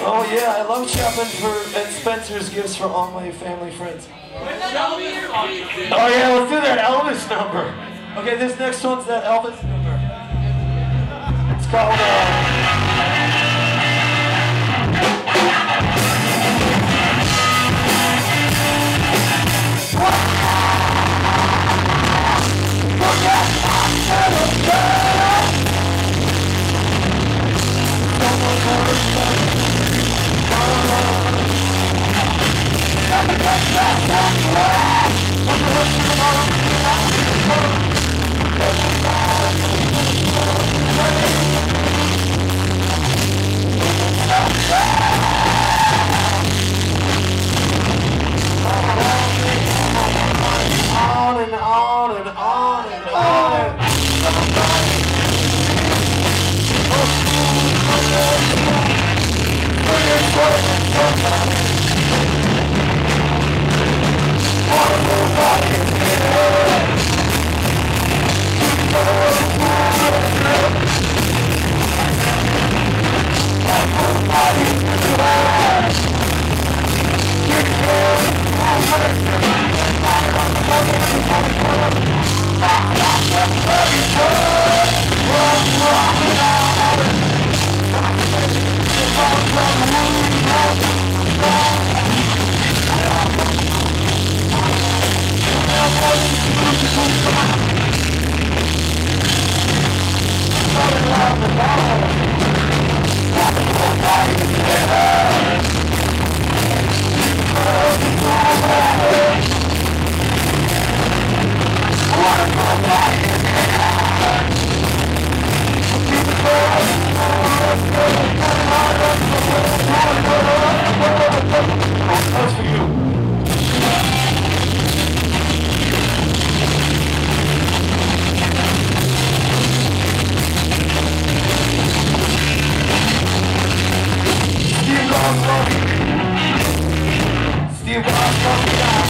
Oh yeah, I love shopping at Spencer's gifts for all my family friends. Oh yeah, let's do that Elvis number. Okay, this next one's that Elvis number. It's called on and on and on and on. That's for you. Steve Ross,